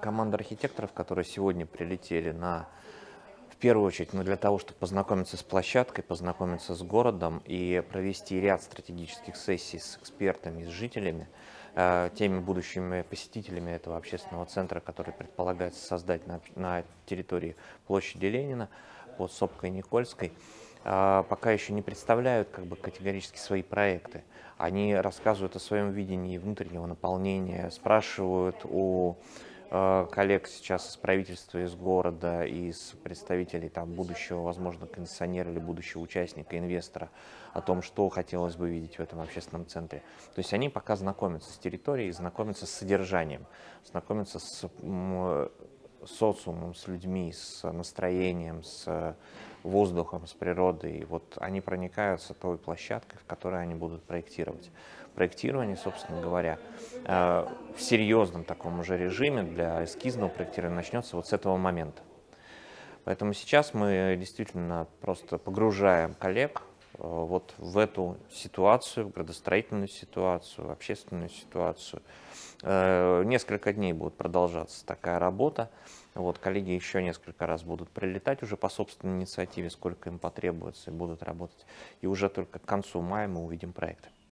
команда архитекторов, которые сегодня прилетели в первую очередь, для того, чтобы познакомиться с площадкой, познакомиться с городом и провести ряд стратегических сессий с экспертами, с жителями, теми будущими посетителями этого общественного центра, который предполагается создать на территории площади Ленина под Сопкой и Никольской, пока еще не представляют категорически свои проекты. Они рассказывают о своем видении внутреннего наполнения, спрашивают у коллег сейчас из правительства, из города, из представителей будущего, возможно, кондиционера или будущего участника, инвестора, о том, что хотелось бы видеть в этом общественном центре. То есть они пока знакомятся с территорией, знакомятся с содержанием, знакомятся с социумом, с людьми, с настроением, с воздухом, с природой. И вот они проникаются той площадкой, в которой они будут проектировать. Проектирование, собственно говоря, в серьезном таком уже режиме для эскизного проектирования начнется вот с этого момента. Поэтому сейчас мы действительно просто погружаем коллег вот в эту ситуацию, в градостроительную ситуацию, в общественную ситуацию. Несколько дней будет продолжаться такая работа. Вот, коллеги еще несколько раз будут прилетать уже по собственной инициативе, сколько им потребуется, и будут работать. И уже только к концу мая мы увидим проект.